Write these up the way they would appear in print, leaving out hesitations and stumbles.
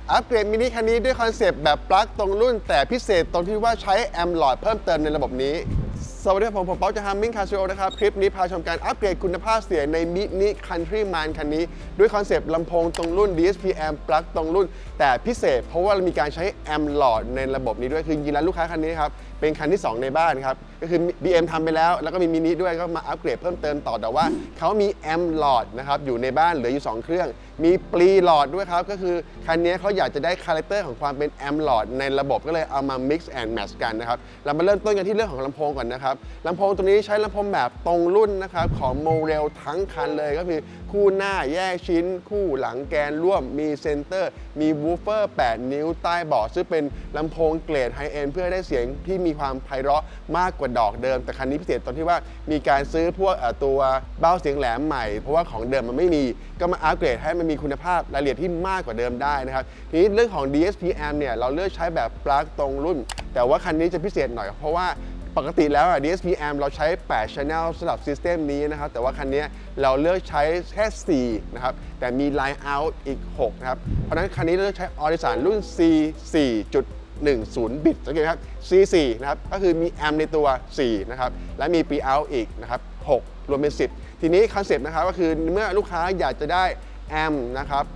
อัปเกรดมินิคันนี้ด้วยคอนเซปต์แบบปลั๊กตรงรุ่นแต่พิเศษตรงที่ว่าใช้แอมป์หลอดเพิ่มเติมในระบบนี้สวัสดีครับผมป๊อกจาก Humming Car Studio นะครับคลิปนี้พาชมการอัปเกรดคุณภาพเสียงใน Mini Countryman คันนี้ด้วยคอนเซปต์ลำโพงตรงรุ่น DSP Amp ปลั๊กตรงรุ่นแต่พิเศษเพราะว่ามีการใช้แอมป์หลอดในระบบนี้ด้วยคือจริงๆแล้วลูกค้าคันนี้ครับเป็นคันที่2ในบ้านครับก็คือ BM ทำไปแล้วก็มีมินิด้วยก็มาอัปเกรดเพิ่มเติมต่อแต่ว่าเขามีแอมป์หลอดนะครับอยู่ในบ้านเหลืออยู่2เครื่องมีปรีหลอดด้วยครับก็คือคันนี้เขาอยากจะได้คาแรคเตอร์ของความเป็นแอมป์หลอดในระบบก็เลยเอามา mix and match กันนะครับเรามาเริ่มต้นกันที่เรื่องของลำโพงก่อนนะครับลำโพงตัวนี้ใช้ลำโพงแบบตรงรุ่นนะครับของโมเรลทั้งคันเลยก็คือคู่หน้าแยกชิ้นคู่หลังแกนร่วมมีเซนเตอร์มีวูฟเฟอร์8นิ้วใต้เบาะซึ่งเป็นลำโพงเกรดไฮเอ็นด์เพื่อได้เสียงที่มีความไพเราะมากกว่าดอกเดิมแต่คันนี้พิเศษตรงที่ว่ามีการซื้อพวกตัวเบ้าเสียงแหลมใหม่เพราะว่าของเดิมมันไม่มีก็มาอัปเกรดให้มันมีคุณภาพรายละเอียดที่มากกว่าเดิมได้นะครับทีนี้เรื่องของ DSP Amp เนี่ยเราเลือกใช้แบบปลั๊กตรงรุ่นแต่ว่าคันนี้จะพิเศษหน่อยเพราะว่าปกติแล้ว DSP Amp เราใช้8 Channel สำหรับ System นี้นะครับแต่ว่าคันนี้เราเลือกใช้แค่4นะครับแต่มี Line Out อีก6นะครับเพราะฉะนั้นคันนี้เราเลือกใช้ Audison รุ่น C4.10 บิตสังเกตครับ C4 นะครับก็คือมีแอมป์ในตัว4นะครับและมี Pre-out อีกนะครับ6รวมเป็น10ทีนี้คอนเซ็ปต์นะครับก็คือเมื่อลูกค้าอยากจะได้แอมป์นะครับ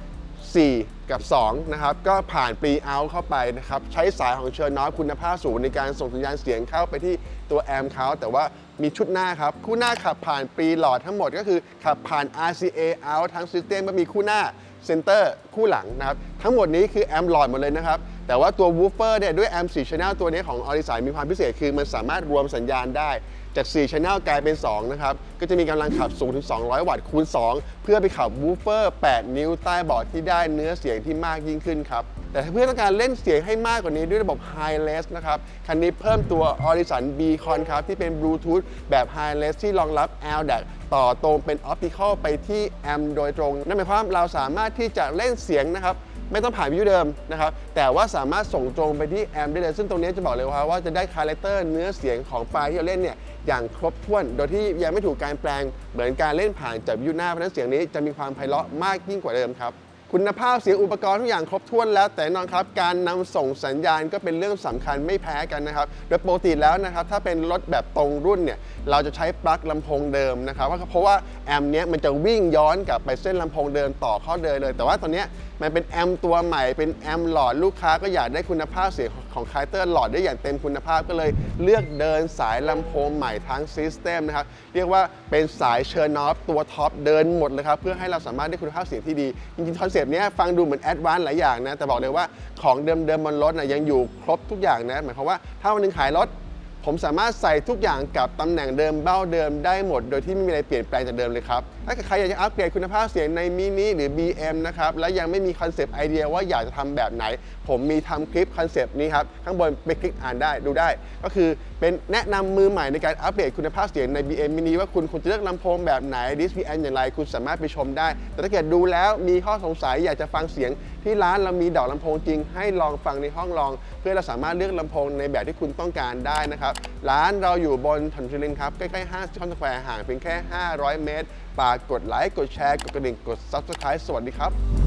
4 กับ2นะครับก็ผ่าน Pre-out เข้าไปนะครับใช้สายของเชอร์น็อตคุณภาพสูงในการส่งสัญญาณเสียงเข้าไปที่ตัวแอมป์เขาแต่ว่ามีชุดหน้าครับคู่หน้าขับผ่านปีหลอดทั้งหมดก็คือขับผ่าน RCA out ทั้ง System ก็มีคู่หน้าเซนเตอร์คู่หลังนะครับทั้งหมดนี้คือแอมป์หลอดหมดเลยนะครับแต่ว่าตัววูฟเฟอร์เนี่ยด้วยแอมป์4 Channel ตัวนี้ของ Audison มีความพิเศษคือมันสามารถรวมสัญญาณได้จาก4 Channel กลายเป็น2นะครับก็จะมีกำลังขับสูงถึง200 วัตต์คูณ2เพื่อไปขับวูฟเฟอร์8 นิ้วใต้เบาะที่ได้เนื้อเสียงที่มากยิ่งขึ้นครับแต่ถ้าเพื่อต้องการเล่นเสียงให้มากกว่านี้ด้วยระบบ Hi-Res นะครับคันนี้เพิ่มตัว Audison Beacon ครับที่เป็น Bluetooth แบบ Hi-Res ที่รองรับ LDAC ต่อตรงเป็น Optical ไปที่แอมป์โดยตรงนั่นหมายความว่าเราสามารถที่จะเล่นเสียงนะครับไม่ต้องผ่านวิทยุเดิมนะครับแต่ว่าสามารถส่งตรงไปที่แอมป์ได้เลยซึ่งตรงนี้จะบอกเลยว่าจะได้คาแรคเตอร์เนื้อเสียงของไฟล์ที่เราเล่นเนี่ยอย่างครบถ้วนโดยที่ยังไม่ถูกการแปลงเหมือนการเล่นผ่านจากวิทยุหน้าเพราะฉะนั้นเสียงนี้จะมีความไพเราะมากยิ่งกว่าเดิมครับคุณภาพเสียงอุปกรณ์ทุกอย่างครบถ้วนแล้วแต่แน่นอนครับการนำส่งสัญญาณก็เป็นเรื่องสำคัญไม่แพ้กันนะครับโดยปกติแล้วนะครับถ้าเป็นรถแบบตรงรุ่นเนี่ยเราจะใช้ปลั๊กลำโพงเดิมนะครับเพราะว่าแอมป์เนี้ยมันจะวิ่งย้อนกลับไปเส้นลำโพงเดิมต่อเข้าเลยแต่ว่าตอนนี้มันเป็นแอมป์ตัวใหม่เป็นแอมป์หลอดลูกค้าก็อยากได้คุณภาพเสียงของคาแรคเตอร์หลอดได้อย่างเต็มคุณภาพก็เลยเลือกเดินสายลำโพงใหม่ทั้งซิสเต็มนะครับเรียกว่าเป็นสายเชอร์น็อตตัวท็อปเดินหมดเลยครับเพื่อให้เราสามารถได้คุณภาพเสียงที่ดีจริงๆคอนเซปต์นี้ฟังดูเหมือนแอดวานซ์หลายอย่างนะแต่บอกเลยว่าของเดิมๆบนรถนะยังอยู่ครบทุกอย่างนะหมายความว่าถ้าวันนึงขายรถผมสามารถใส่ทุกอย่างกับตำแหน่งเดิมเบ้าเดิมได้หมดโดยที่ไม่มีอะไรเปลี่ยนแปลงจากเดิมเลยครับถ้าใครอยากจะอัปเกรดคุณภาพเสียงในมินิหรือ BM นะครับและยังไม่มีคอนเซปต์ไอเดียว่าอยากจะทำแบบไหนผมมีทำคลิปคอนเซปต์นี้ครับข้างบนไปคลิกอ่านได้ดูได้ก็คือเป็นแนะนำมือใหม่ในการอัปเดตคุณภาพเสียงใน BM Mini ว่าคุณควรจะเลือกลำโพงแบบไหน DSP Amp อย่างไรคุณสามารถไปชมได้แต่ถ้าเกิดดูแล้วมีข้อสงสัยอยากจะฟังเสียงที่ร้านเรามีดอกลำโพงจริงให้ลองฟังในห้องลองเพื่อเราสามารถเลือกลำโพงในแบบที่คุณต้องการได้นะครับร้านเราอยู่บนถนนสุรินทร์ครับใกล้ๆห้างซิคอนสแควร์ห่างเพียงแค่500 เมตรฝากกดไลค์กดแชร์กดกระดิ่งกด Subscribe สวัสดีครับ